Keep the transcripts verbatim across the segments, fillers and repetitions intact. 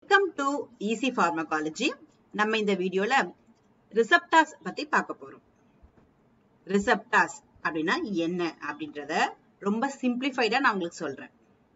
Welcome to Easy Pharmacology. நம்ம இந்த வீடியோல receptors பத்தி பார்க்க போறோம். receptors அப்படின்னா என்ன அப்படின்றத ரொம்ப சிம்பிளிஃபைடா நான் உங்களுக்கு சொல்றேன்.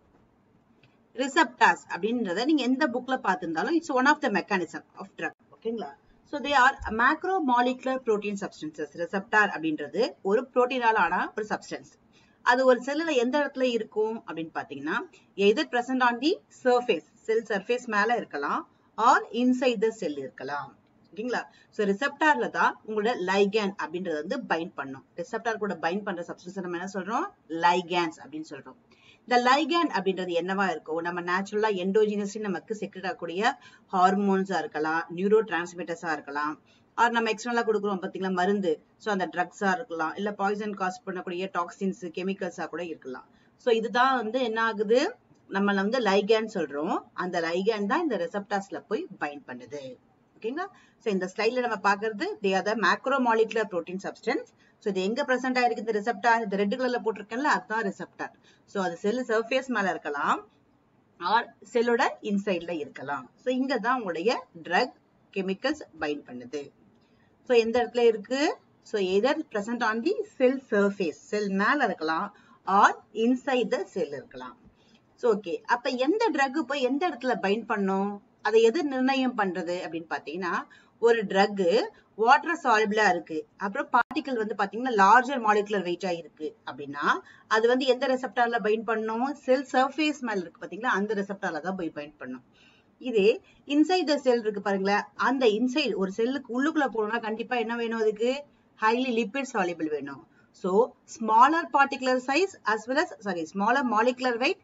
receptors அப்படின்றத நீங்க எந்த புக்ல பார்த்திருந்தாலும் it's one of the mechanism of drug. ஓகேங்களா? So they are macromolecular protein substances. receptor அப்படின்றது ஒரு புரோட்டீனால ஆன ஒரு substance. அது ஒரு செல்லுல எந்த இடத்துல இருக்கும் அப்படின்னு பாத்தீங்கன்னா either present on the surface, cell surface மேல இருக்கலாம் or inside the cell இருக்கலாம். ஓகேங்களா? சோ ரிசெப்டார்ல தான் உங்களோட லைகண்ட் அப்படின்றது வந்து பைண்ட் பண்ணும். ரிசெப்டார் கூட பைண்ட் பண்ற சப்ஸ்டன்ஸ் நம்ம என்ன சொல்றோம்? லைகண்ட்ஸ் அப்படின்னு சொல்றோம். இந்த லைகண்ட் அப்படின்றது என்னவா இருக்கும்? நம்ம நேச்சுரலா எண்டோஜினஸ்லி நமக்கு செக்ரெட் ஆகக்கூடிய ஹார்மோன்ஸா இருக்கலாம், நியூரோ டிரான்ஸ்மிட்டர்ஸா இருக்கலாம், ஆர் நம்ம எக்ஸ்டர்னலா கொடுக்குறோம் பாத்தீங்களா மருந்து, சோ அந்த ட்ரக்ஸா இருக்கலாம், இல்ல பாய்சன் காஸ் பண்ணக்கூடிய டாக்ஸின்ஸ், கெமிக்கல்ஸா கூட இருக்கலாம். சோ இதுதான் வந்து என்ன ஆகுது, நம்ம வந்து லைகண்ட் சொல்றோம். அந்த லைகண்ட் தான் இந்த ரெசெப்டார்ஸ்ல போய் பைண்ட் பண்ணுது. ஓகேங்களா? சோ இந்த ஸ்லைட்ல நம்ம பார்க்கிறது they are the macromolecular protein substance. So இது எங்க பிரசன்ட் ஆயிருக்கு இந்த ரெசெப்டார்? இந்த ரெட் கலர்ல போட்டிருக்கேன்ல அதுதான் ரெசெப்டார். சோ அது செல் சர்ஃபேஸ் மேல இருக்கலாம் ஆர் செல்லோட இன்சைட்ல இருக்கலாம். சோ இங்க தான் உங்களுடைய ட்ரக் கெமிக்கல்ஸ் பைண்ட் பண்ணுது. சோ எந்த இடத்துல இருக்கு? So either present on the cell surface, cell மேல இருக்கலாம் ஆர் inside the cell இருக்கலாம். சோ ஓகே, அப்ப எந்த ட்ரக் போய் எந்த இடத்துல பைண்ட் பண்ணும்? அதை எது நிர்ணயம் பண்றது அப்படின்னு பாத்தீங்கன்னா, ஒரு ட்ரக் வாட்டர் சால்பிளா இருக்கு, அப்புறம் பார்ட்டிகல் வந்து பாத்தீங்கன்னா லார்ஜர் மாலிகுலர் வெயிட்டா இருக்கு அப்படின்னா அது வந்து எந்த ரெசெப்டார்ல பைண்ட் பண்ணும்? செல் சர்ஃபேஸ் மேல இருக்கு பாத்தீங்களா, அந்த ரெசெப்டார்ல தான் போய் பைண்ட் பண்ணும். இதே இன்சைட் த செல் இருக்கு பாருங்களேன், அந்த இன்சைட் ஒரு செல்லுக்கு உள்ளுக்குள்ள போகணும்னா கண்டிப்பா என்ன வேணும்? அதுக்கு ஹைலி லிபிட் சால்யுபிள் வேணும். So smaller particular size as well as sorry smaller molecular weight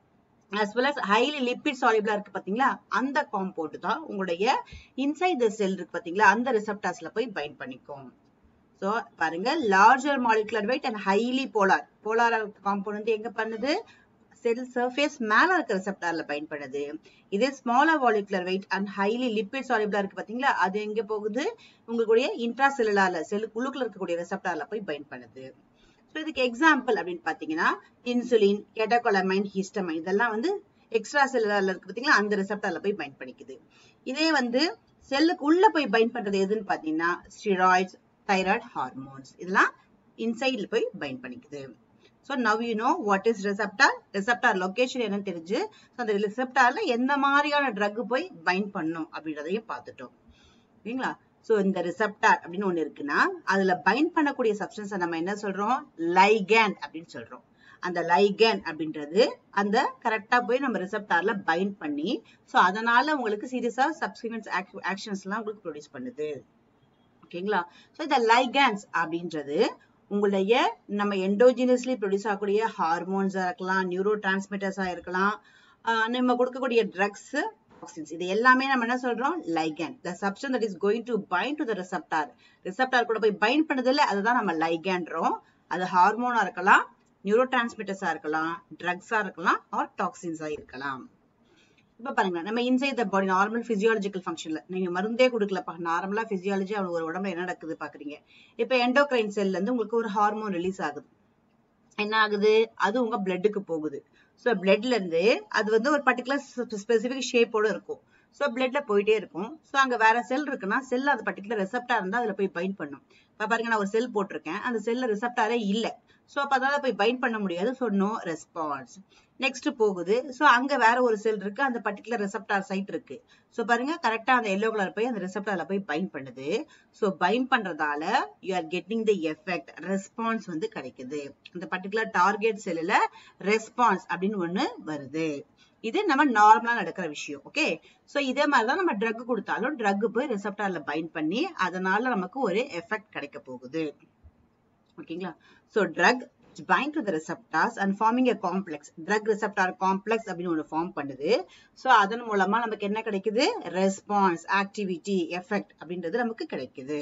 as well as highly lipid soluble இருக்கு பாத்தீங்களா, அந்த காம்பவுண்ட் தான் உங்களுடைய இன்சைட் த செல் இருக்கு பாத்தீங்களா, அந்த ரிசெப்டார்ஸ்ல போய் பைண்ட் பண்ணிக்கும். சோ பாருங்க, larger molecular weight and highly polar polar compound வந்து எங்க பண்ணுது? செல் சர்ஃபேஸ் மேல இருக்க ரிசெப்டார்ல பைண்ட் பண்ணுது. இதே smaller molecular weight and highly lipid சால்யுபிளா இருக்கு பாத்தீங்களா, அது எங்க போகுது? உங்களுடைய இன்ட்ரா செல்லுலார்ல செல்லுக்கு உள்ளுக்குள்ள இருக்கக்கூடிய ரிசெப்டார்ல போய் பைண்ட் பண்ணுது. சோ இதுக்கு எக்ஸாம்பிள் அப்படின்னு பாத்தீங்கன்னா இன்சுலின், கேட்டகோலமைன், ஹிஸ்டமைன் இதெல்லாம் வந்து எக்ஸ்ட்ரா செல்லுலார்ல இருக்கு பாத்தீங்களா, அந்த ரிசெப்டார்ல போய் பைண்ட் பண்ணிக்குது. இதே வந்து செல்லுக்கு உள்ள போய் பைண்ட் பண்றது எதுன்னு பாத்தீங்கன்னா ஸ்டெராய்ட்ஸ், தைராய்டு ஹார்மோன்ஸ் இதெல்லாம் இன்சைட்ல போய் பைண்ட் பண்ணிக்குது. So now you know what is receptor. receptor location என்னன்னு தெரிஞ்சு அந்த receptorல எந்த மாதிரியான ட்ரக் போய் பைண்ட் பண்ணும் அப்படின்றதையும் பார்த்துட்டோம். ஓகேங்களா? சோ இந்த receptor அப்படின்னு ஒண்ணு இருக்குன்னா அதுல பைண்ட் பண்ணக்கூடிய சப்ஸ்டன்ஸ் நம்ம என்ன சொல்றோம்? லைகண்ட் அப்படின்னு சொல்றோம். அந்த லைகண்ட் அப்படின்றது அந்த கரெக்டா போய் நம்ம ரிசெப்டார்ல பைண்ட் பண்ணி சோ அதனால உங்களுக்கு சீரியஸா சப்சிக்வென்ட் ஆக்ஷன்ஸ் எல்லாம் உங்களுக்கு ப்ரொடியூஸ் பண்ணுது. ஓகேங்களா? சோ இந்த லைகண்ட்ஸ் அப்படின்றது உங்களுடைய நம்ம எண்டோஜினஸ்லி ப்ரொடியூஸ் ஆகக்கூடிய ஹார்மோன்ஸா இருக்கலாம், நியூரோ டிரான்ஸ்மிட்டர்ஸா இருக்கலாம், நம்ம கொடுக்கக்கூடிய ட்ரக்ஸ், டாக்ஸின்ஸ் இது எல்லாமே நம்ம என்ன சொல்றோம்? லைகண்ட். the substance that is going to bind to the receptor. receptor கூட போய் பைண்ட் பண்ணது இல்ல, அதுதான் நம்ம லைகண்ட்றோம். அது ஹார்மோனா இருக்கலாம், நியூரோ டிரான்ஸ்மிட்டர்ஸா இருக்கலாம், ட்ரக்ஸா இருக்கலாம் ஆர் டாக்ஸின்ஸா இருக்கலாம். இப்ப பாருங்க, நம்ம inside the body normal physiological ஃபங்க்ஷன்ல நீங்க மருந்தே கொடுக்கலப்பா, நார்மலா பிசியாலஜி அவங்க ஒரு உடம்புல என்ன நடக்குது பாக்குறீங்க. இப்ப எண்டோக்ரைன் செல்ல இருந்து உங்களுக்கு ஒரு ஹார்மோன் ரிலீஸ் ஆகுது. என்ன ஆகுது? அது உங்க பிளட்டுக்கு போகுது. சோ பிளட்ல இருந்து அது வந்து ஒரு பர்டிகுலர் ஸ்பெசிபிக் ஷேப்போட இருக்கும். சோ பிளட்ல போயிட்டே இருக்கும். சோ அங்க வேற செல் இருக்குன்னா செல் அது பர்டிகுலர் ரெசெப்டார் இருந்தா அதுல போய் பைண்ட் பண்ணும். இப்ப பாருங்க, நான் ஒரு செல் போட்டிருக்கேன், அந்த செல்ல ரெசெப்டாரே இல்ல. சோ அப்ப அதால போய் பைண்ட் பண்ண முடியாது. So no response. நெக்ஸ்ட் போகுது. சோ அங்க வேற ஒரு செல் இருக்கு, அந்த பர்டிகுலர் ரெசெப்டார் சைட் இருக்கு. சோ பாருங்க, கரெக்டா அந்த எல்லோ கலர் போய் அந்த ரெசெப்டார்ல போய் பைண்ட் பண்ணுது. சோ பைண்ட் பண்றதால you are getting the effect, response வந்து கிடைக்குது. அந்த பர்டிகுலர் டார்கெட் செல்லுல ரெஸ்பான்ஸ் அப்படின்னு ஒண்ணு வருது. இது நம்ம நார்மலா நடக்கிற விஷயம். ஓகே, சோ இதே மாதிரிதான் நம்ம ட்ரக் கொடுத்தாலும் ட்ரக் போய் ரெசெப்டார்ல பைண்ட் பண்ணி அதனால நமக்கு ஒரு எஃபெக்ட் கிடைக்க போகுது. ஓகேங்களா? So drug bind to the receptors and forming a complex, drug receptor complex அப்படின்னு ஒன்னு ஃபார்ம் பண்ணுது. சோ அதன் மூலமா நமக்கு என்ன கிடைக்குது? ரெஸ்பான்ஸ், ஆக்டிவிட்டி, எஃபெக்ட் அப்படின்றது நமக்கு கிடைக்குது.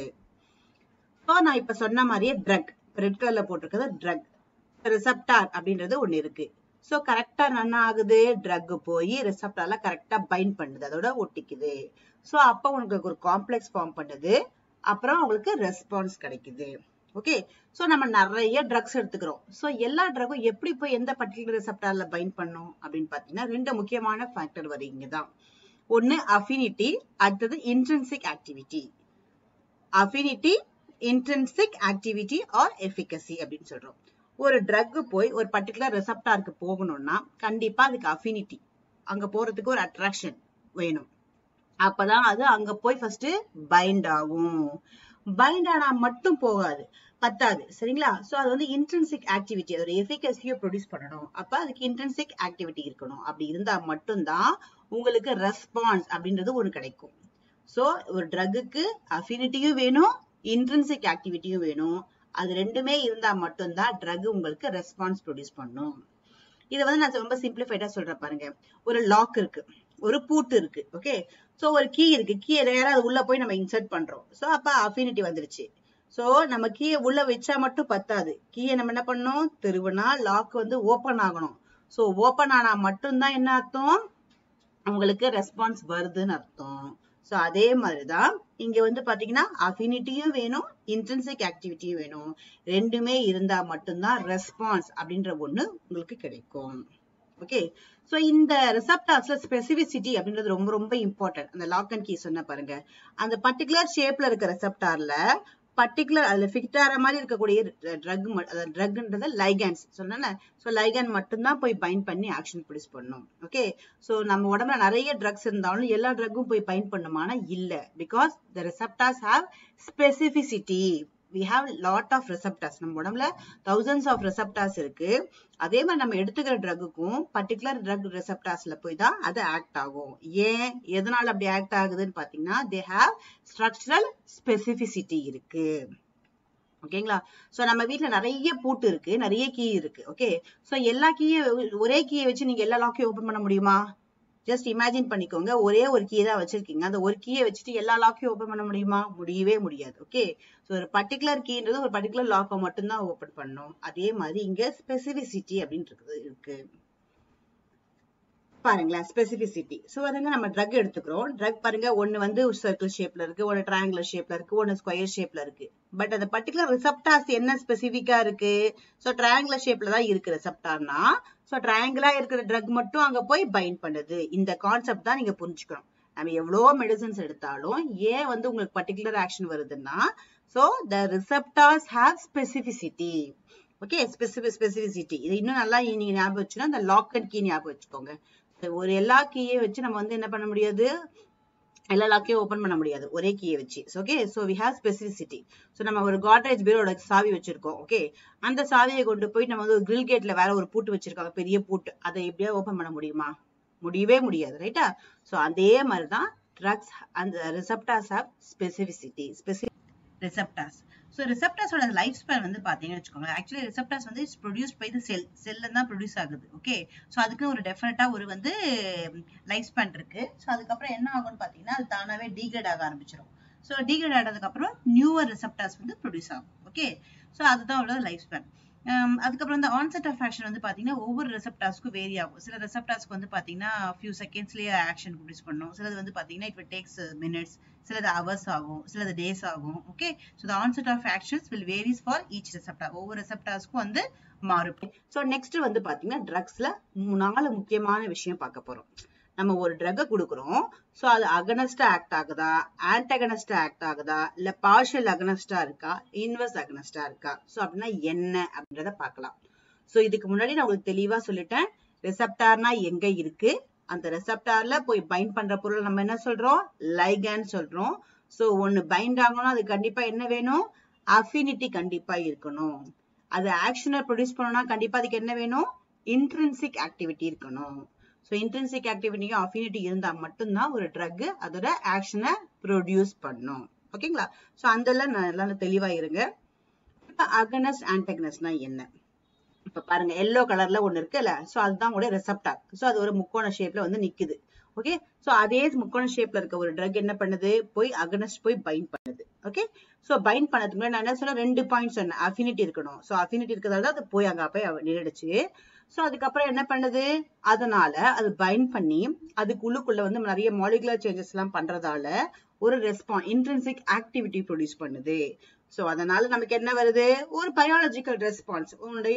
சோ நான் இப்ப சொன்ன மாதிரியே ட்ரக் ரெட் கலர்ல போட்டிருக்கிறது ட்ரக், ரெசெப்டார் அப்படின்றது ஒண்ணு இருக்கு. சோ கரெக்டா என்ன ஆகுது? ட்ரக் போய் ரெசெப்டார்ல கரெக்டா பைண்ட் பண்ணுது, அதோட ஒட்டிக்குது. சோ அப்ப உங்களுக்கு ஒரு காம்ப்ளெக்ஸ் ஃபார்ம் பண்ணுது, அப்புறம் உங்களுக்கு ரெஸ்பான்ஸ் கிடைக்குது. ஓகே, சோ நம்ம நிறைய ட்ரக்ஸ் எடுத்துக்கிறோம். சோ எல்லா ட்ரக்கும் எப்படி போய் எந்த பர்டிகுலர் ரெசெப்டார்ல பைண்ட் பண்ணும் அப்படின்னு பாத்தீங்கன்னா ரெண்டு முக்கியமான ஃபேக்டர் வருதுங்க தான். ஒன்னு அஃபினிட்டி, அடுத்தது intrinsic activity. Affinity, intrinsic activity or efficacy அப்படின்னு சொல்றோம். ஒரு ட்ரக் போய் ஒரு பர்டிகுலர் ரிசப்டாருக்கு போகணும்னா கண்டிப்பா அதுக்கு அஃபினிட்டி, அங்க போறதுக்கு ஒரு அட்ராக்ஷன் வேணும். அப்பதான் அது அங்க போய் ஃபர்ஸ்ட் பைண்ட் ஆகும். பைண்ட் ஆனா மட்டும் போகாது, பத்தாது, சரிங்களா? சோ அது வந்து இன்ட்ரின்சிக் ஆக்டிவிட்டி, அதோட எஃபிகசியை ப்ரொடியூஸ் பண்ணணும். அப்ப அதுக்கு இன்ட்ரின்சிக் ஆக்டிவிட்டி இருக்கணும். அப்படி இருந்தா மட்டும்தான் உங்களுக்கு ரெஸ்பான்ஸ் அப்படின்றது ஒண்ணு கிடைக்கும். சோ ஒரு ட்ரக்குக்கு அஃபினிட்டியும் வேணும், இன்ட்ரின்சிக் ஆக்டிவிட்டியும் வேணும். அது ரெண்டுமே இருந்தா மட்டும்தான் ட்ரக் உங்களுக்கு ரெஸ்பான்ஸ் ப்ரொடியூஸ் பண்ணும். இதை வந்து நான் ரொம்ப சிம்பிளிஃபைடா சொல்றேன் பாருங்க. ஒரு லாக் இருக்கு, ஒரு பூட்டு இருக்கு, ஓகே. சோ ஒரு கீ இருக்கு, கீயை நேரா அது உள்ள போய் நம்ம இன்சர்ட் பண்றோம். சோ அப்ப அஃபினிட்டி வந்துருச்சு. சோ நம்ம கீயை உள்ள வச்சா மட்டும் பத்தாது, கீயை நம்ம என்ன பண்ணணும், திருவினா லாக் வந்து ஓபன் ஆகணும். சோ ஓபன் ஆனா மட்டும்தான் என்ன அர்த்தம், உங்களுக்கு ரெஸ்பான்ஸ் வருதுன்னு அர்த்தம். சோ அதே மாதிரிதான் இங்க வந்து பாத்தீங்கன்னா அஃபினிட்டியும் வேணும், இன்ட்ரின்சிக் ஆக்டிவிட்டியும் வேணும். ரெண்டுமே இருந்தா மட்டும்தான் ரெஸ்பான்ஸ் அப்படின்ற ஒண்ணு உங்களுக்கு கிடைக்கும். ஓகே. சோ இந்த ரிசப்டார்ஸ்ல ஸ்பெசிபிசிட்டி அப்படின்றது ரொம்ப ரொம்ப இம்பார்ட்டன்ட். அந்த லாக் அண்ட் கீ சொன்ன பாருங்க, அந்த பர்டிகுலர் ஷேப்ல இருக்க ரிசப்டார்ல பர்டிகுலர் அதுல ஃபிட் ஆற மாதிரி இருக்கக்கூடிய ட்ரக், ட்ரக்ன்றது லைகன்ஸ் சொன்னேன்ல. சோ லைகன் மட்டும்தான் போய் பைண்ட் பண்ணி ஆக்ஷன் ப்ரொடியூஸ் பண்ணும். ஓகே. சோ நம்ம உடம்புல நிறைய ட்ரக்ஸ் இருந்தாலும் எல்லா ட்ரக்கும் போய் பைண்ட் பண்ணுமானா இல்ல. Because the receptors have specificity. we have lot of receptors. நம்ம உடம்புல thousands of receptors இருக்கு. அதே மாதிரி நம்ம எடுத்துக்கிற ட்ரக்குக்கும் பர்டிகுலர் ட்ரக் ரெசெப்டார்ஸ்ல போய் தான் அது ஆக்ட் ஆகும். ஏன், எதனால அப்படி ஆக்ட் ஆகுதுன்னு பாத்தீங்கன்னா they have structural specificity இருக்கு. ஓகேங்களா? சோ நம்ம வீட்ல நிறைய பூட்டு இருக்கு, நிறைய கீ இருக்கு, ஓகே. சோ எல்லா கீயும் ஒரே கீயை வச்சு நீங்க எல்லா லாக்கையும் ஓபன் பண்ண முடியுமா? ஜஸ்ட் இமேஜின் பண்ணிக்கோங்க, ஒரே ஒரு கீ தான் வச்சிருக்கீங்க, அந்த ஒரு கீயை வச்சுட்டு எல்லா லாக்கையும் ஓபன் பண்ண முடியுமா? முடியவே முடியாது. ஓகே. சோ ஒரு பர்டிகுலர் கீன்றது ஒரு பர்டிகுலர் லாக்கை மட்டும் தான் ஓபன் பண்ணும். அதே மாதிரி இங்க ஸ்பெசிபிசிட்டி அப்படின்றது இருக்கு. பாருங்களேன், ஸ்பெசிபிசிட்டி. சோ அதுங்க நம்ம ட்ரக் எடுத்துக்கிறோம். ட்ரக் பாருங்க, ஒன்னு வந்து சர்க்கிள் ஷேப்ல இருக்கு, ஒன்னு ட்ரையாங்குலர் ஷேப்ல இருக்கு, ஒன்னு ஸ்கொயர் ஷேப்ல இருக்கு. பட் அந்த பர்டிகுலர் ரிசப்டார்ஸ் என்ன ஸ்பெசிபிக்கா இருக்கு? சோ ட்ரையாங்குலர் ஷேப்ல தான் இருக்கு ரிசப்டார்னா, சோ ட்ரையாங்குலா இருக்கிற ட்ரக் மட்டும் அங்க போய் பைண்ட் பண்ணுது. இந்த கான்செப்ட் தான் நீங்க புரிஞ்சுக்கணும். நம்ம எவ்வளவு மெடிசன்ஸ் எடுத்தாலும் ஏன் வந்து உங்களுக்கு பர்டிகுலர் ஆக்ஷன் வருதுன்னா, so the receptors have specificity. Okay, specific specificity. இது இன்னும் நல்லா நீங்க ஞாபகம் வச்சுன்னா அந்த லாக் அண்ட் கீ ஞாபகம் வச்சுக்கோங்க. ஒரு எல்லா கீயை வச்சு நம்ம வந்து என்ன பண்ண முடியாது, எல்லா லாக்கையும் ஓபன் பண்ண முடியாது ஒரே கீயை வச்சு. Okay. So we have specificity. So நம்ம ஒரு காட்ரேஜ் பீரோட சாவி வச்சிருக்கோம், ஓகே. அந்த சாவியை கொண்டு போய் நம்ம வந்து ஒரு கிரில் கேட்ல வேற ஒரு பூட்டு வச்சிருக்காங்க, பெரிய பூட்டு, அதை எப்படியா ஓபன் பண்ண முடியுமா? முடியவே முடியாது, ரைட்டா? சோ அதே மாதிரிதான் ட்ரக்ஸ் அந்த receptors have specificity. Specific receptors. So ரிசப்டார்ஸோட லைஃப் ஸ்பேன் வந்து பாத்தீங்கன்னு வச்சுக்கோங்க, ஆக்சுவலி ரிசப்டார்ஸ் வந்து ப்ரொடியூஸ் பை தி செல், செல்ல தான் ப்ரொடியூஸ் ஆகுது, ஓகே. சோ அதுக்கு ஒரு டெஃபினட்டா ஒரு வந்து லைஃப் ஸ்பேன் இருக்கு. சோ அதுக்கப்புறம் என்ன ஆகும்னு பாத்தீங்கன்னா அது தானாவே டீக்ரேட் ஆக ஆரம்பிச்சிடும். சோ டீக்ரேட் ஆனதுக்கு அப்புறம் நியூவர் ரிசப்டார்ஸ் வந்து ப்ரொடியூஸ் ஆகும், ஓகே. சோ அதுதான் உள்ள லைஃப் ஸ்பேன். அதுக்கப்புறம் இந்த ஆன்செட் ஆஃப் ஆக்ஷன் வந்து பாத்தீங்கன்னா ஒவ்வொரு ரெசப்டார்ஸ்க்கும் வேரி ஆகும். சில ரெசப்டார்ஸ்க்கு வந்து பாத்தீங்கன்னா ஃபியூ செகண்ட்ஸ்லயே ஆக்ஷன் ப்ரொடியூஸ் பண்ணும். சிலது வந்து பாத்தீங்கன்னா இட் வில் டேக்ஸ் மினிட்ஸ், சிலது ஹவர்ஸ் ஆகும், சிலது டேஸ் ஆகும், okay. So the onset of actions will varies for each receptor. ஒவ்வொரு ரெசப்டார்ஸ்க்கும் வந்து மாறும். சோ நெக்ஸ்ட் வந்து பாத்தீங்கன்னா ட்ரக்ஸ்ல நாலு முக்கியமான விஷயம் பார்க்க போறோம். நம்ம ஒரு ட்ரக் கொடுக்குறோம், சோ அது அகனஸ்டா ஆக்ட் ஆகுதா, ஆன்டகனஸ்டா ஆக்ட் ஆகுதா, இல்ல பார்ஷியல் அகனஸ்டா இருக்கா, இன்வெர்ஸ் அகனஸ்டா இருக்கா, சோ அப்படின்னா என்ன அப்படின்றத பார்க்கலாம். சோ இதுக்கு முன்னாடி நான் உங்களுக்கு தெளிவா சொல்லிட்டேன், ரிசப்டார்னா எங்க இருக்கு, அந்த ரெசப்டார்ல போய் பைண்ட் பண்ற பொருள் நம்ம என்ன சொல்றோம், லைகண்ட் சொல்றோம். சோ ஒன்னு பைண்ட் ஆகணும், அது கண்டிப்பா என்ன வேணும், அஃபினிட்டி கண்டிப்பா இருக்கணும். அது ஆக்ஷனை ப்ரொடியூஸ் பண்ணணும்னா கண்டிப்பா அதுக்கு என்ன வேணும், இன்ட்ரின்சிக் ஆக்டிவிட்டி இருக்கணும். சோ இன்ட்ரின்சிக் ஆக்டிவிட்டியும் அஃபினிட்டி இருந்தா மட்டும்தான் ஒரு ட்ரக் அதோட ஆக்ஷனை ப்ரொடியூஸ் பண்ணும், ஓகேங்களா? சோ அந்த நல்லா தெளிவா இருங்க. இப்ப அகனஸ்ட் ஆன்டகனஸ்ட்னா என்ன? இப்ப பாருங்க, எல்லோ கலர்ல ஒண்ணு இருக்குல்ல, சோ அதுதான் உங்களுடைய ரெசப்டார். சோ அது ஒரு முக்கோண ஷேப்ல வந்து நிக்குது, ஓகே. சோ அதே முக்கோண ஷேப்ல இருக்க ஒரு ட்ரக் என்ன பண்ணுது, போய் அகனஸ்ட் போய் பைண்ட் பண்ணுது, ஓகே. சோ பைண்ட் பண்ணதுக்கு முன்னாடி நான் என்ன சொன்னேன், ரெண்டு பாயிண்ட் சொன்னேன், அஃபினிட்டி இருக்கணும். சோ அஃபினிட்டி இருக்கிறதால அது போய் அங்க போய் நின்னுடுச்சு. சோ அதுக்கப்புறம் என்ன பண்ணுது, அதனால அது பைண்ட் பண்ணி அதுக்குள்ளுக்குள்ள வந்து நிறைய மாலிகுலர் சேஞ்சஸ் எல்லாம் பண்றதால ஒரு ரெஸ்பான்ஸ், இன்ட்ரின்சிக் ஆக்டிவிட்டி ப்ரொடியூஸ் பண்ணுது. சோ அதனால நமக்கு என்ன வருது, ஒரு பயாலஜிக்கல் ரெஸ்பான்ஸ், உன்னுடைய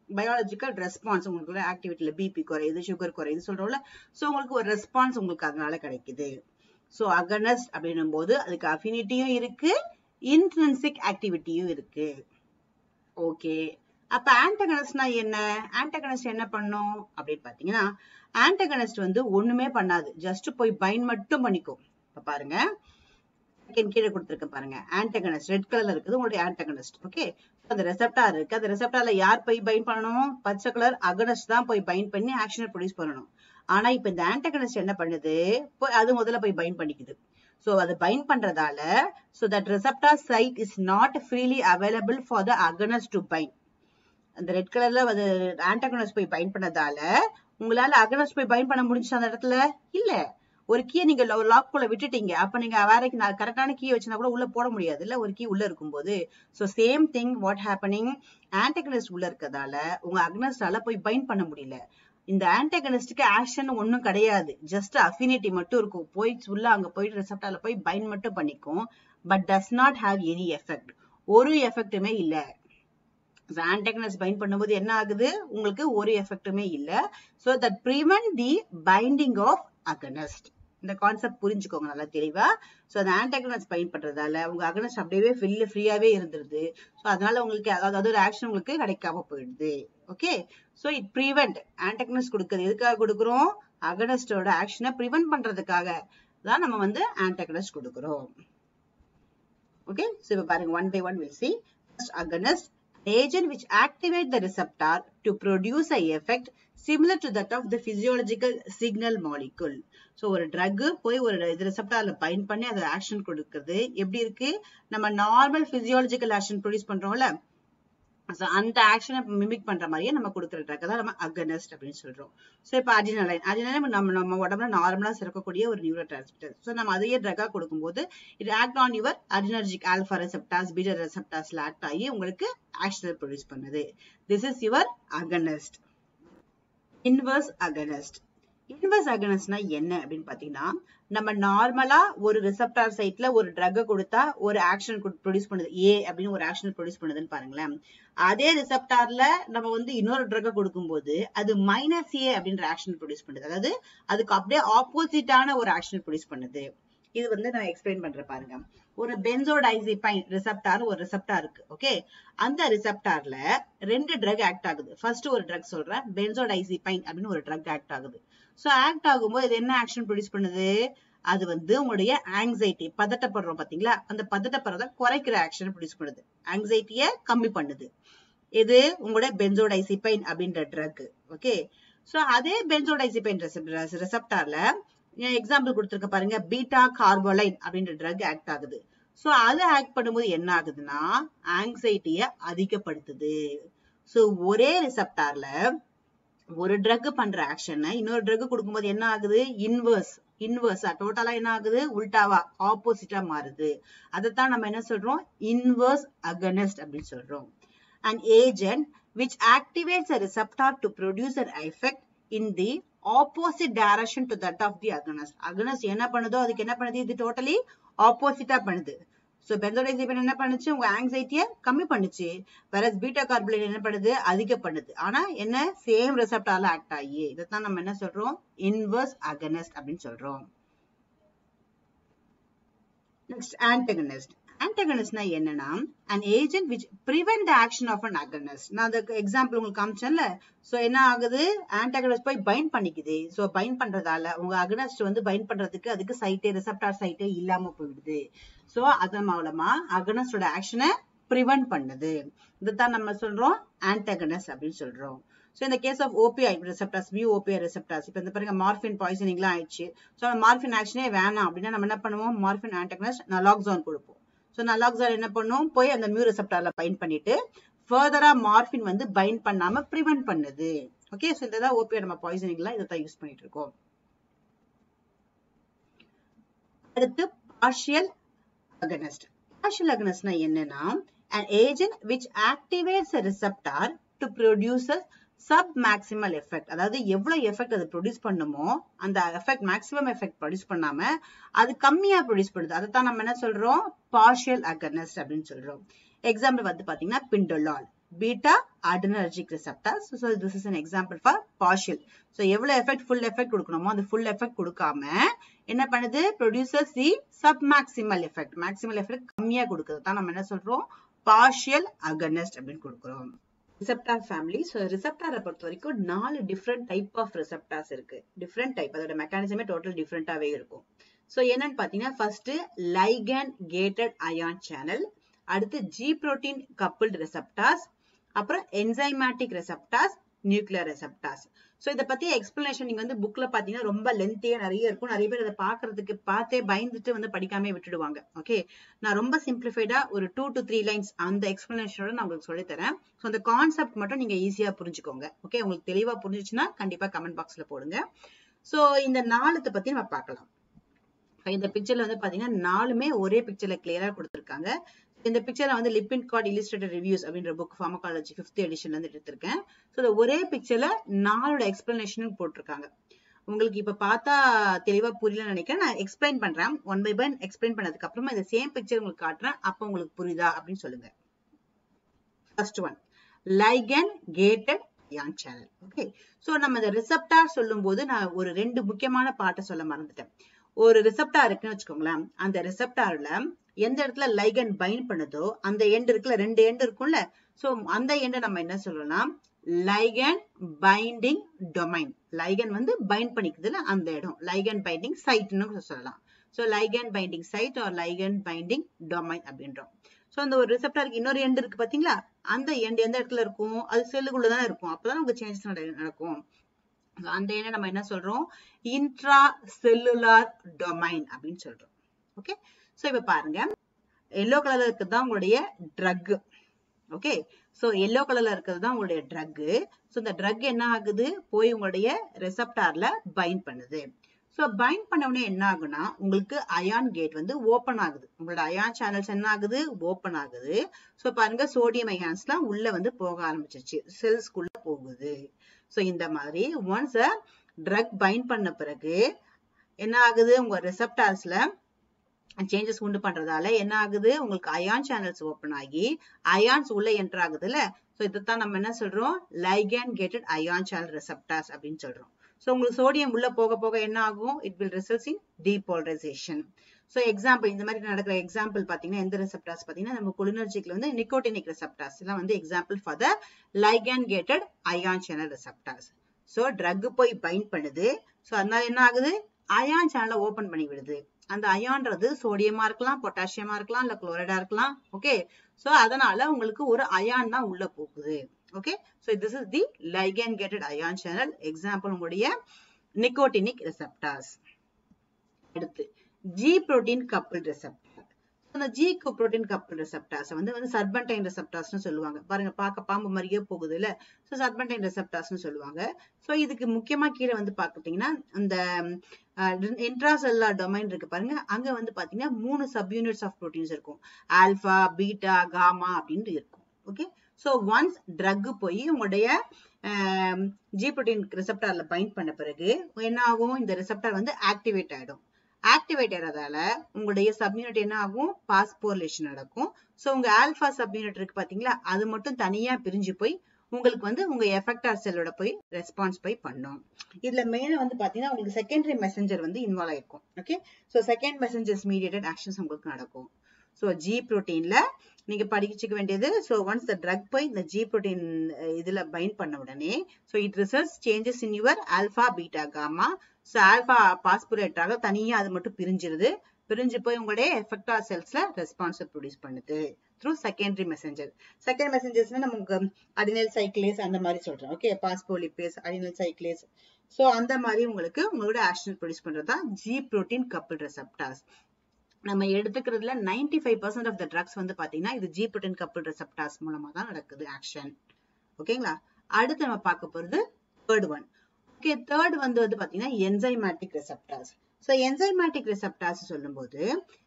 பயாலஜிக்கல் ரெஸ்பான்ஸ் உங்களுக்கு ஆக்டிவிட்டியில பிபி குறையுது, சுகர் குறையுது சொல்றோம்ல. ஸோ உங்களுக்கு ஒரு ரெஸ்பான்ஸ் உங்களுக்கு அதனால கிடைக்குது. ஸோ அகனஸ்ட் அப்படின்னும் போது அதுக்கு அஃபினிட்டியும் இருக்கு, இன்ட்ரின்சிக் ஆக்டிவிட்டியும் இருக்கு. ஓகே, அப்ப ஆன்டகனிஸ்ட்னா என்ன? ஆன்டகனிஸ்ட் என்ன பண்ணும் அப்படின்னு பாத்தீங்கன்னா, ஆன்டகனிஸ்ட் வந்து ஒண்ணுமே பண்ணாது, ஜஸ்ட் போய் பைண்ட் மட்டும் பண்ணிக்கும். இப்ப பாருங்க, கீழே கொடுத்திருக்க பாருங்க, ஆன்டகனிஸ்ட் ரெட் கலர்ல இருக்குது உங்களுடைய ஆன்டகனிஸ்ட். ஓகே, அந்த ரெசெப்டார் இருக்கு, அந்த ரெசெப்டார்ல யார் போய் பைண்ட் பண்ணணும்? பச்சை கலர் அகனிஸ்ட் தான் போய் பைண்ட் பண்ணி ஆக்ஷனை ப்ரொடியூஸ் பண்ணணும். ஆனா இப்ப இந்த ஆன்டகனிஸ்ட் என்ன பண்ணுது? அது முதல்ல போய் பைண்ட் பண்ணிக்குது. So அது பைண்ட் பண்றதால so that receptor site is not freely available for the agonist to bind. அந்த ரெட் கலர்ல அது ஆன்டகனிஸ்ட் போய் பைண்ட் பண்ணதால உங்களால அகனிஸ்ட் போய் பைண்ட் பண்ண முடிஞ்சா அந்த இடத்துல இல்ல. ஒரு கீ நீங்க லாக் குள்ள விட்டுட்டீங்க, அப்ப நீங்க வேற கரெக்டான கீ வச்சினா கூட உள்ள போட முடியாது இல்ல, ஒரு கீ உள்ள இருக்கும்போது. So same thing what happening, antagonist உள்ள இருக்கதால உங்க அகனிஸ்டால போய் பைண்ட் பண்ண முடியல. இந்த ஆன்டகனிஸ்டுக்கு ஆக்ஷன் ஒன்னும் கிடையாது, ஜஸ்ட் அஃபினிட்டி மட்டும் இருக்கும். போய் உள்ள அங்க போயிட்டு ரெசெப்டார்ல போய் பைண்ட் மட்டும் பண்ணிக்கும், but does not have any effect. ஒரு எஃபெக்ட்டுமே இல்ல. ஆன்டகனிஸ்ட் பைண்ட் பண்ணும்போது என்ன ஆகுது? உங்களுக்கு ஒரு எஃபெக்ட்டுமே இல்ல. So that prevent the binding of agonist. இந்த கான்செப்ட் புரிஞ்சுக்கோங்க நல்லா தெளிவா. சோ அந்த ஆன்டகனிஸ்ட் பைண்ட் பண்றதால உங்க அகனிஸ்ட் அப்படியே ஃபில் ஃப்ரீயாவே இருந்துருது. சோ அதனால உங்களுக்கு அதாவது ஒரு ஆக்ஷன் உங்களுக்கு கிடைக்காம போயிடுது. Okay, so it prevent. Antagonist கொடுக்கிறது எதுக்காக கொடுக்குறோம்? அகனிஸ்டோட ஆக்ஷனை பிரிவென்ட் பண்றதுக்காக தான் நம்ம வந்து ஆன்டகனிஸ்ட் கொடுக்குறோம். ஓகே, சோ இப்ப பாருங்க, one by one will see. First, agonist, agent which activate the receptor to produce a effect similar to that of the physiological signal molecule. So ஒரு drug போய் ஒரு ரெசெப்டார்ல பைண்ட் பண்ணி அது ஆக்ஷன் கொடுக்கிறது எப்படி இருக்கு? நம்ம நார்மல் physiological action ப்ரொடியூஸ் பண்றோம்ல, அந்த ஆக்ஷனை மிமிக் பண்ற மாதிரியே நம்ம கொடுக்குற ட்ரக் தான் நம்ம அகனிஸ்ட் அப்படின்னு சொல்றோம். சோ இப்ப அட்ரினலைன், அட்ரினலைன் நம்ம நம்ம உடம்புல நார்மலா சுரக்கக்கூடிய ஒரு நியூரோ டிரான்ஸ்மிட்டர். சோ நம்ம அதையே ட்ரக்கா கொடுக்கும்போது இது act on your adrenergic alpha receptors, beta ரெசெப்டார்ஸ்ல ஆக்ட் ஆகி உங்களுக்கு ஆக்ஷனை ப்ரொடியூஸ் பண்ணுது. This is your agonist. Inverse agonist. Inverse அகனிஸ்ட்னா என்ன அப்படின்னு பாத்தீங்கன்னா, நம்ம நார்மலா ஒரு ரிசெப்டார் சைட்ல ஒரு ட்ரக் கொடுத்தா ஒரு ஆக்ஷன் ப்ரொடியூஸ் பண்ணுது, ஏ அப்படின்னு ஒரு ஆக்ஷன் ப்ரொடியூஸ் பண்ணுதுன்னு பாருங்களேன். அதே ரிசெப்டார்ல நம்ம வந்து இன்னொரு ட்ரக் கொடுக்கும்போது அது மைனஸ் ஏ அப்படின்ற ஆக்ஷன் ப்ரொடியூஸ் பண்ணுது. அதாவது அதுக்கு அப்படியே ஆப்போசிட்டான ஒரு ஆக்ஷன் ப்ரொடியூஸ் பண்ணுது. இது வந்து நான் எக்ஸ்பிளைன் பண்றேன் பாருங்க. ஒரு பென்சோடைசிபைன் ரிசெப்டார் ஒரு ரிசெப்டார் இருக்கு. ஓகே, அந்த ரிசெப்டார்ல ரெண்டு ட்ரக் ஆக்ட் ஆகுது. ஃபர்ஸ்ட் ஒரு ட்ரக் சொல்றேன், பென்சோடைசிபைன் அப்படின்னு ஒரு ட்ரக் ஆக்ட் ஆகுது. சோ ஆக்ட் ஆகும்போது இது என்ன ஆக்ஷன் ப்ரொடியூஸ் பண்ணுது? அது வந்து உங்களுடைய ஆங்ஸைட்டி, பதட்டப்படுறோம் பாத்தீங்களா, அந்த பதட்டப்படுறத குறைக்கிற ஆக்ஷன் ப்ரொடியூஸ் பண்ணுது, ஆங்ஸைட்டியை கம்மி பண்ணுது. இது உங்களுடைய பென்சோடைசிபைன் அப்படின்ற ட்ரக். ஓகே, சோ அதே பென்சோடைசிபைன் ரிசெப்டார்ல எக்ஸாம்பிள் கொடுத்திருக்க பாருங்க, பீட்டா கார்போலைன் அப்படின்ற ட்ரக் ஆக்ட் ஆகுது. சோ அது ஆக்ட் பண்ணும்போது என்ன ஆகுதுன்னா ஆங்ஸைட்டியை அதிகப்படுத்துது. சோ ஒரே ரிசெப்டார்ல ஒரு ட்ரக் பண்ற ஆக்ஷனை இன்னொரு ட்ரக் கொடுக்கும்போது என்ன ஆகுது? இன்வர்ஸ் இன்வர்ஸா டோட்டலா என்ன ஆகுது? உல்டாவா ஆப்போசிட்டா மாறுது. அதைத்தான் நம்ம என்ன சொல்றோம்? இன்வர்ஸ் அகனிஸ்ட் அப்படின்னு சொல்றோம். An agent which activates a receptor to produce an effect in the opposite direction to that of the agonist. Agonist என்ன பண்ணுதோ அதுக்கு என்ன பண்ணுது? இது டோட்டலி ஆப்போசிட்டா பண்ணுது. சோ பென்சோடைசிபைன் என்ன பண்ணுச்சு? உங்க ஆங்ஸைட்டியை கம்மி பண்ணுச்சு. வேறஸ் பீட்டா கார்போலைன் என்ன பண்ணுது? அதிக பண்ணுது. ஆனா என்ன? சேம் ரெசெப்டார்ல ஆக்ட் ஆகி. இதைத்தான் நம்ம என்ன சொல்றோம்? இன்வர்ஸ் அகனிஸ்ட் அப்படின்னு சொல்றோம். Next antagonist. ஆன்டகனிஸ்ட்னா என்னன்னா an agent which prevent the action of an agonist. நான் அந்த எக்ஸாம்பிள் உங்களுக்கு காமிச்சேன்ல. சோ என்ன ஆகுது? ஆன்டகனிஸ்ட் போய் பைண்ட் பண்ணிக்குது. சோ பைண்ட் பண்றதால உங்க அகனிஸ்ட் வந்து பைண்ட் பண்றதுக்கு அதுக்கு சைட்டே ரிசெப்டார் சைட்டே இல்லாம போயிடுது. சோ அதன் மூலமா அகனிஸ்டோட ஆக்ஷனை பிரிவென்ட் பண்ணுது. இதுதான் நம்ம சொல்றோம் ஆன்டகனிஸ்ட் அப்படின்னு சொல்றோம். சோ இந்த case of opioid receptors, mu opioid receptors, இப்போ இந்த பாருங்க மார்பின் பாய்சனிங்லாம் ஆயிடுச்சு. சோ மார்பின் ஆக்ஷனே வேணாம் அப்படின்னா நம்ம என்ன பண்ணுவோம்? மார்பின் ஆன்டகனிஸ்ட் நலாக்ஸான் கொடுப்போம். சோ நலாக்ஸான் என்ன பண்ணும்? போய் அந்த மியூ ரெசெப்டார்ல பைண்ட் பண்ணிட்டு ஃபர்தரா மார்பின் வந்து பைண்ட் பண்ணாம பிரிவென்ட் பண்ணுது. ஓகே, சோ இததான் ஓபிஐ நம்ம பாய்சனிங்ல இதை யூஸ் பண்ணிட்டு இருக்கோம். அடுத்து பார்ஷியல் அகனிஸ்ட். பார்ஷியல் அகனிஸ்ட்னா என்னன்னா an agent which activates a receptor to produce a sub maximal effect. அதாவது எவ்வளவு எஃபெக்ட் அது ப்ரொடியூஸ் பண்ணுமோ அந்த எஃபெக்ட் மேக்ஸிமம் எஃபெக்ட் ப்ரொடியூஸ் பண்ணாம அது கம்மியா ப்ரொடியூஸ் பண்ணுது. அதைத்தான் நம்ம என்ன சொல்றோம்? பார்ஷியல் அகனிஸ்ட் அப்படின்னு சொல்றோம். எக்ஸாம்பிள் வந்து பாத்தீங்கன்னா பிண்டோலால். beta adrenergic receptors. So this is an example for partial. So எவ்வளவு effect full effect கொடுக்கணுமோ அந்த full effect கொடுக்காம என்ன பண்ணுது produces the submaximal effect. Maximal effect கம்மியா கொடுக்குது தான் நம்ம என்ன சொல்றோம் partial agonist அப்படின்னு கொடுக்கிறோம். receptor family. So receptor பொறுத்த வரைக்கும் நாலு different type of receptors இருக்கு. different type அதோட mechanism total different ஆவே இருக்கும். So என்னன்னு பாத்தீங்கன்னா first ligand gated ion channel, அடுத்து G protein coupled receptors, அப்புறம் enzymatic receptors, nuclear receptors. So இத பத்தி explanation நீங்க வந்து bookல பாத்தீங்கன்னா ரொம்ப lengthy-ஆ நிறைய இருக்கும். நிறைய பேர் இத பார்க்கிறதுக்கு பார்த்தே பயந்துட்டு வந்து படிக்காம விட்டுடுவாங்க. ஓகே, நான் ரொம்ப simplified-ஆ ஒரு two to three lines அந்த explanation-ஓட நான் உங்களுக்கு சொல்லி தரேன். சோ அந்த கான்செப்ட் மட்டும் நீங்க ஈஸியா புரிஞ்சுக்கோங்க. ஓகே, உங்களுக்கு தெளிவா புரிஞ்சிச்சுனா கண்டிப்பா கமெண்ட் பாக்ஸ்ல போடுங்க. சோ இந்த நாலுத்தை பத்தி நம்ம பார்க்கலாம். இந்த பிக்சர்ல வந்து பாத்தீங்கன்னா நாலுமே ஒரே பிக்சர்ல கிளியரா கொடுத்திருக்காங்க. இந்த பிக்சர்ல வந்து லிப்பின் கார்ட் இல்லஸ்ட்ரேட்டட் ரிவ்யூஸ் அப்படின்ற புக் ஃபார்மகாலஜி ஃபிஃப்த் எடிஷன்ல இருந்து எடுத்திருக்கேன். சோ இந்த ஒரே பிக்சர்ல நாலோட எக்ஸ்பிளனேஷன் போட்டிருக்காங்க. உங்களுக்கு இப்ப பார்த்தா தெளிவா புரியலன்னு நினைக்கிறேன். நான் எக்ஸ்பிளைன் பண்றேன் ஒன் பை ஒன். எக்ஸ்பிளைன் பண்ணதுக்கு அப்புறமா இந்த சேம் பிக்சர் உங்களுக்கு காட்டுறேன். அப்ப உங்களுக்கு புரியுதா அப்படின்னு சொல்லுங்க. First one ligand gated ion channel. Okay, so நம்ம இந்த ரிசெப்டார் சொல்லும்போது நான் ஒரு ரெண்டு முக்கியமான பார்ட்ட சொல்ல மறந்துட்டேன். ஒரு ரிசெப்டார் இருக்குன்னு வச்சுக்கோங்களேன். அந்த ரிசெப்டார்ல எந்த இடத்துல லைகன் பைண்ட் பண்ணுதோ அந்த எண்ட் இருக்குல்ல, ரெண்டு எண்ட் இருக்கும்ல. சோ அந்த எண்டை நம்ம என்ன சொல்லலாம் லைகன் பைண்டிங் டொமைன். லைகன் வந்து பைண்ட் பண்ணிக்குதுல அந்த இடம் லைகன் பைண்டிங் சைட்னு சொல்லலாம். So ligand binding site or ligand binding domain அப்படின்றோம். சோ அந்த ஒரு ரிசெப்டாருக்கு இன்னொரு எண்ட் இருக்கு பாத்தீங்களா, அந்த எண்ட் எந்த இடத்துல இருக்கும், அது செல்லுக்குள்ள தானே இருக்கும். அப்பதான் நமக்கு சேஞ்சஸ் நடக்கும். அந்த என்ன நம்ம என்ன சொல்றோம் இன்ட்ரா செல்லுலார் டொமைன் அப்படின்னு சொல்றோம். ஓகே, சோ இப்ப பாருங்க எல்லோ கலர்ல இருக்கிறது தான் உங்களுடைய ட்ரக். ஓகே, சோ எல்லோ கலர்ல இருக்கிறது தான் உங்களுடைய ட்ரக். சோ இந்த ட்ரக் என்ன ஆகுது போய் உங்களுடைய ரிசெப்டார்ல பைண்ட் பண்ணுது. சோ பைண்ட் பண்ண உடனே என்ன ஆகுனா உங்களுக்கு அயான் கேட் வந்து ஓபன் ஆகுது. உங்களோட அயான் சேனல்ஸ் என்ன ஆகுது ஓபன் ஆகுது. சோ பாருங்க சோடியம் அயான்ஸ்லாம் உள்ள வந்து போக ஆரம்பிச்சிருச்சு, செல்ஸ்க்குள்ள போகுது. சோ இந்த மாதிரி ஒன்ஸ் ட்ரக் பைண்ட் பண்ண பிறகு என்ன ஆகுது உங்க ரிசெப்டார்ஸ்ல சேஞ்சஸ் உண்டு பண்றதால என்ன ஆகுது உங்களுக்கு அயான் சேனல்ஸ் ஓபன் ஆகி அயான்ஸ் உள்ள என்டர் ஆகுதுல்ல. சோ இதைத்தான் நம்ம என்ன சொல்றோம் ligand gated ion channel receptors அப்படின்னு சொல்றோம். சோ உங்களுக்கு சோடியம் உள்ள போக போக என்ன ஆகும் it will result in depolarization. So example இந்த மாதிரி நடக்கிற எக்ஸாம்பிள் பாத்தீங்கன்னா எந்த ரிசெப்டார்ஸ் பாத்தீங்கன்னா நம்ம cholinergic-ல வந்து நிக்கோட்டினிக் ரிசெப்டார்ஸ் எல்லாம் வந்து example for the ligand gated ion channel receptors. So drug போய் பைண்ட் பண்ணுது. சோ அதனால என்ன ஆகுது அயான் சேனலை ஓபன் பண்ணி விடுது. அந்த அயான்றது சோடியமா இருக்கலாம், பொட்டாசியமா இருக்கலாம், இல்ல குளோரைடா இருக்கலாம். ஓகே, சோ அதனால உங்களுக்கு ஒரு அயான் தான் உள்ள போகுது. Okay, so this is the ligand gated ion channel. Example உங்களுடைய நிக்கோட்டினிக் ரிசெப்டார்ஸ். அடுத்து G protein coupled receptor. அந்த G protein coupled receptors வந்து வந்து சர்பன்டைன் receptors னு சொல்லுவாங்க. பாருங்க பார்க்க பாம்பு மாதிரியே போகுது இல்ல. சோ சர்பன்டைன் receptors னு சொல்லுவாங்க. சோ இதுக்கு முக்கியமா கீழ வந்து பாத்தீங்கன்னா அந்த இன்ட்ராசெல்லுலார் டொமைன் இருக்கு பாருங்க, அங்க வந்து பாத்தீங்கன்னா மூணு சப் யூனிட்ஸ் ஆஃப் புரோட்டீன்ஸ் இருக்கும். ஆல்பா, பீட்டா, காமா அப்படின்னு இருக்கும். ஓகே, சோ ஒன்ஸ் ட்ரக் போய் உங்களுடைய G protein receptorல பைண்ட் பண்ண பிறகு என்ன ஆகும் இந்த ரிசெப்டார் வந்து ஆக்டிவேட் ஆயிடும். ஆக்டிவேட் ஆகிறதால உங்களுடைய சப்யூனிட் என்ன ஆகும் பாஸ்போரிலேஷன் நடக்கும். சோ உங்க ஆல்பா சப்யூனிட் இருக்கு பாத்தீங்களா, அது மட்டும் தனியா பிரிஞ்சு போய் உங்களுக்கு வந்து உங்க எஃபெக்டார் செல்லோட போய் ரெஸ்பான்ஸ் போய் பண்ணும். இதுல மெயினா வந்து பாத்தீங்கன்னா உங்களுக்கு செகண்டரி மெசஞ்சர் வந்து இன்வால்வ் ஆயிருக்கும். Okay, so second messengers mediated actions உங்களுக்கு நடக்கும். சோ G புரோட்டீன்ல நீங்க படிச்சுக்க வேண்டியது, சோ ஒன்ஸ் த ட்ரக் போய் இந்த G புரோட்டீன் இதுல பைண்ட் பண்ண உடனே so it results changes in your alpha, beta, gamma. So alpha phosphorylate ஆக தனியா அது மட்டும் பிரிஞ்சிருது. பிரிஞ்சு போய் உங்களுடைய எஃபெக்டார் செல்ஸ்ல ரெஸ்பான்ஸ் ப்ரொடியூஸ் பண்ணுது த்ரூ செகண்டரி மெசஞ்சர். செகண்ட் மெசஞ்சர்ஸ்னா நமக்கு அடினல் சைக்ளேஸ் அந்த மாதிரி சொல்றோம். Okay, phospholipase, adenyl cyclase. So அந்த மாதிரி உங்களுக்கு உங்களோட ஆக்ஷன் ப்ரொடியூஸ் பண்றதா G protein coupled receptors. நம்ம எடுத்துக்கிறதுல ninety-five percent of the drugs வந்து பாத்தீங்கன்னா இது G protein coupled receptors மூலமா தான் நடக்குது ஆக்ஷன். ஓகேங்களா, அடுத்து நம்ம பார்க்க போறது தேர்ட் ஒன். ஓகே, தேர்ட் வந்து வந்து பாத்தீங்கன்னா enzymatic receptors. So enzymatic receptors சொல்லும்போது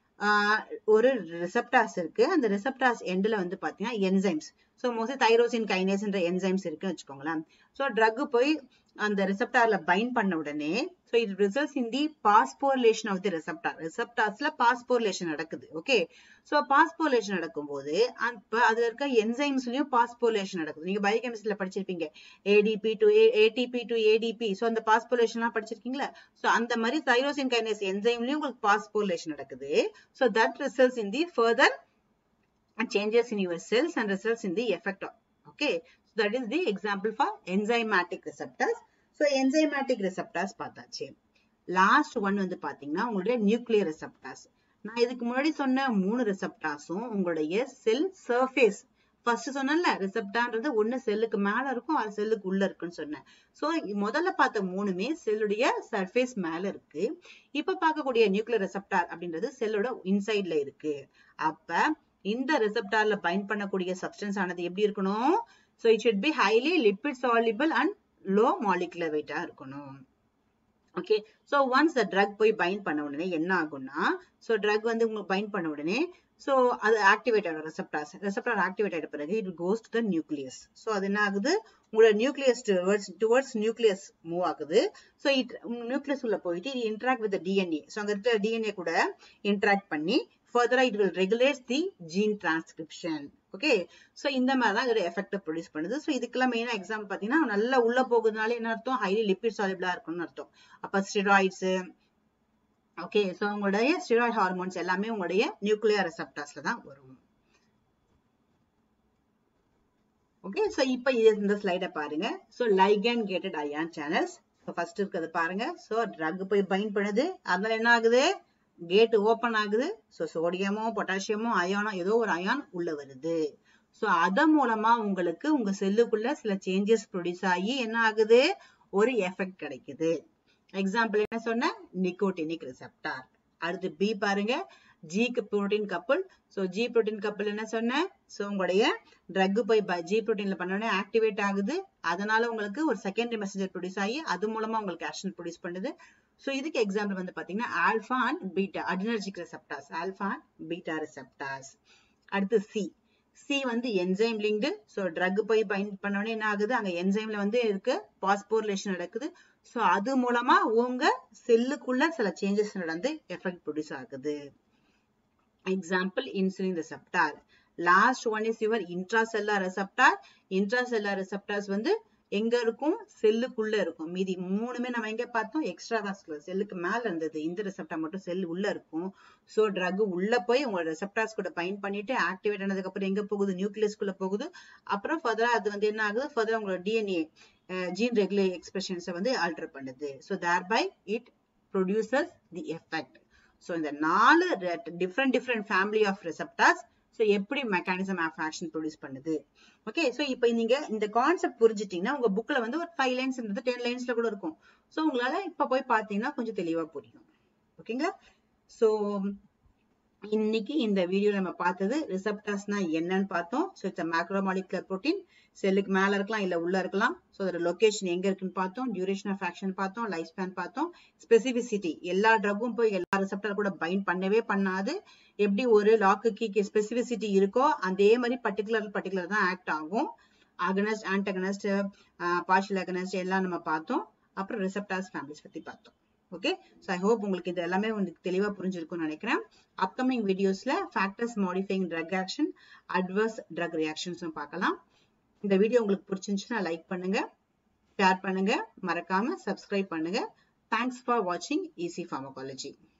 ஒரு ரெசெப்டார்ஸ் இருக்கு. அந்த ரெசெப்டார்ஸ் எண்ட்ல வந்து பாத்தீங்கன்னா என்சைம்ஸ். சோ மோஸ்ட்லி தைரோசின் கைனேஸ்ன்ற என்சைம்ஸ் இருக்குன்னு வச்சுக்கோங்களேன். சோ ட்ரக் போய் அந்த receptorல bind பண்ண உடனே so it results in the phosphorylation of the receptor. receptorsல phosphorylation நடக்குது. okay so phosphorylation நடக்கும்போது அப்ப அதுல இருக்க enzymeஸ்லயும் phosphorylation நடக்குது. நீங்க பயோகெமிஸ்ட்ரியில படிச்சிருப்பீங்க A D P to A T P to A D P. so அந்த phosphorylation எல்லாம் படிச்சிருக்கீங்களா? so அந்த மாதிரி tyrosine kinase enzymeலயும் உங்களுக்கு phosphorylation நடக்குது. so that results in the further changes in your cells and results in the effect of, okay so that is the example for enzymatic receptors. so enzymatic receptors பார்த்தாச்சு. last one வந்து பாத்தீங்கன்னா உங்களுடைய nuclear receptors. நான் இதுக்கு முன்னாடி சொன்ன மூணு receptorsம் உங்களுடைய செல் சர்ஃபேஸ் ஃபர்ஸ்ட் சொன்னேன்ல ரிசெப்டார்ன்றது ஒன்னு செல்லுக்கு மேல இருக்கும் அது செல்லுக்கு உள்ள இருக்குன்னு சொன்னேன். சோ முதல்ல பார்த்த மூணுமே செல்லுடைய சர்ஃபேஸ் மேல இருக்கு. இப்ப பார்க்கக்கூடிய நியூக்ளியர் ரெசெப்டார் அப்படின்றது செல்லோட இன்சைட்ல இருக்கு. அப்ப இந்த ரெசெப்டார்ல பைண்ட் பண்ணக்கூடிய சப்ஸ்டன்ஸ் ஆனது எப்படி இருக்கணும்? so it should be highly lipid soluble and low molecular weight ஆ இருக்கணும். okay so once the drug போய் பைண்ட் பண்ண உடனே என்ன ஆகும்னா so drug வந்து உங்களுக்கு பைண்ட் பண்ண உடனே so அது ஆக்டிவேட் ஆகும் ரெசெப்டார்ஸ் ரெசெப்டார் ஆக்டிவேட் ஆயிட்ட பிறகு it goes to the nucleus. so அது என்ன ஆகுது உங்களோட nucleus towards towards nucleus move ஆகுது. so it nucleus உள்ள போயிட்டு it interact with the D N A. so அங்க இருக்கிற D N A கூட interact பண்ணி further it will regulate the gene transcription. okay so இந்த மாதிரி தான் இதோட எஃபெக்ட் ப்ரொடியூஸ் பண்ணுது. so இதுக்கெல்லாம் மெயினா எக்ஸாம்பிள் பாத்தீங்கன்னா நல்லா உள்ள போகுதுனால என்ன அர்த்தம் ஹைலி லிபிட் சாலிபிளா இருக்கும்னு அர்த்தம். அப்ப ஸ்டெராய்ட்ஸ் okay so உங்களுடைய ஸ்டெராய்ட் ஹார்மோன்ஸ் எல்லாமே உங்களுடைய நியூக்ளியர் ரெசெப்டார்ஸ்ல தான் வரும். okay so இப்போ இந்த ஸ்லைட பாருங்க. so ligand gated ion channels. so first இருக்குது பாருங்க. so drug போய் பைண்ட் பண்ணுது அதனால என்ன ஆகுது கேட் ஓபன் ஆகுது. சோ சோடியமோ பொட்டாசியமோ அயானோ ஏதோ ஒரு அயான் உள்ள வருது. சோ அத மூலமா உங்களுக்கு உங்க செல்லுக்குள்ள சில சேஞ்சஸ் ப்ரொடியூஸ் ஆகி என்ன ஆகுது ஒரு எஃபெக்ட் கிடைக்குது. எக்ஸாம்பிள் என்ன சொன்ன நிக்கோட்டினிக் ரிசெப்டார். அடுத்து பி பாருங்க G protein couple. So G protein couple என்ன சொன்ன சோ உங்களுடைய ட்ரக் போய் G புரோட்டீன்ல பண்ணனே ஆக்டிவேட் ஆகுது. அதனால உங்களுக்கு ஒரு செகண்டரி மெசேஞ்சர் ப்ரொடியூஸ் ஆகி அது மூலமா உங்களுக்கு ஆக்ஷன் ப்ரொடியூஸ் பண்ணுது. சோ இதுக்கு எக்ஸாம்பிள் வந்து பாத்தீங்கன்னா alpha and beta adrenergic receptors alpha and beta receptors. அடுத்து சி சி வந்து என்சைம் லிங்க்டு. சோ ட்ரக் போய் பைண்ட் பண்ணனே என்ன ஆகுது அங்க என்சைம்ல வந்து இருக்கு பாஸ்போரிலேஷன் நடக்குது. சோ அது மூலமா உங்க செல்லுக்குள்ள சில சேஞ்சஸ் நடந்து எஃபெக்ட் ப்ரொடியூஸ் ஆகுது. Example insulin receptor. Last one is your intracellular receptor. Intracellular receptors வந்து எங்க இருக்கும் செல்லுக்குள்ள இருக்கும். மீதி மூணுமே நம்ம எங்க பார்த்தோம் எக்ஸ்ட்ரா வாஸ்குலர் செல்லுக்கு மேல இருந்தது. இந்த ரெசெப்டார் மட்டும் செல் உள்ள இருக்கும். சோ ட்ரக் உள்ள போய் உங்க ரெசெப்டார்ஸ் கூட பைண்ட் பண்ணிட்டு ஆக்டிவேட் ஆனதுக்கு அப்புறம் எங்க போகுது நியூக்ளியஸ்க்குள்ள போகுது. அப்புறம் ஃபர்தரா அது வந்து என்ன ஆகுது ஃபர்தரா உங்களோட D N A gene regulatory expressions வந்து ஆல்டர் பண்ணுது. so thereby it produces the effect. so இந்த நாலு different different family of receptors so எப்படி mechanism of action ப்ரொடியூஸ் பண்ணுது. ஓகே சோ இப்போ நீங்க இந்த கான்செப்ட் புரிஞ்சிட்டீங்கன்னா உங்க புக்ல வந்து ஒரு ஃபைவ் லைன்ஸ் இருந்து டென் லைன்ஸ்ல கூட இருக்கும். சோ உங்களால இப்ப போய் பாத்தீங்கன்னா கொஞ்சம் தெளிவா புரியும். ஓகேங்களா? சோ இன்னைக்கு இந்த வீடியோல நம்ம பார்த்தது ரிசெப்டார்ஸ்னா என்னன்னு பார்த்தோம். So it's a macromolecular protein. செல்லுக்கு மேல இருக்கலாம் இல்ல உள்ள இருக்கலாம். சோ அதோட லொகேஷன் எங்க இருக்குன்னு பார்த்தோம். டியூரேஷன் ஆஃப் ஆக்ஷன் பார்த்தோம். லைஃப் ஸ்பேன் பார்த்தோம். ஸ்பெசிபிசிட்டி எல்லா ட்ரக்கும் போய் எல்லா ரிசெப்டார் கூட பைண்ட் பண்ணவே பண்ணாது. எப்படி ஒரு லாக்கு கீக்கு ஸ்பெசிபிசிட்டி இருக்கோ அதே மாதிரி பர்டிகுலர் பர்டிகுலர் தான் ஆக்ட் ஆகும். அகனிஸ்ட் ஆன்டகனிஸ்ட் பார்ஷியல் அகனிஸ்ட் எல்லாம் நம்ம பார்த்தோம். அப்புறம் ரிசெப்டார்ஸ் ஃபேமிலிஸ் பத்தி பார்த்தோம். ஓகே சோ ஐ ஹோப் உங்களுக்கு இது எல்லாமே உங்களுக்கு தெளிவா புரிஞ்சிருக்கும்னு நினைக்கிறேன். அப்கமிங் வீடியோஸ்ல factors modifying drug action adverse drug reactions பார்க்கலாம். இந்த வீடியோ உங்களுக்கு பிடிச்சிருந்துச்சுன்னா லைக் பண்ணுங்க, ஷேர் பண்ணுங்க, மறக்காம சப்ஸ்கிரைப் பண்ணுங்க. தேங்க்ஸ் ஃபார் வாட்சிங் ஈஸி ஃபார்மகாலஜி.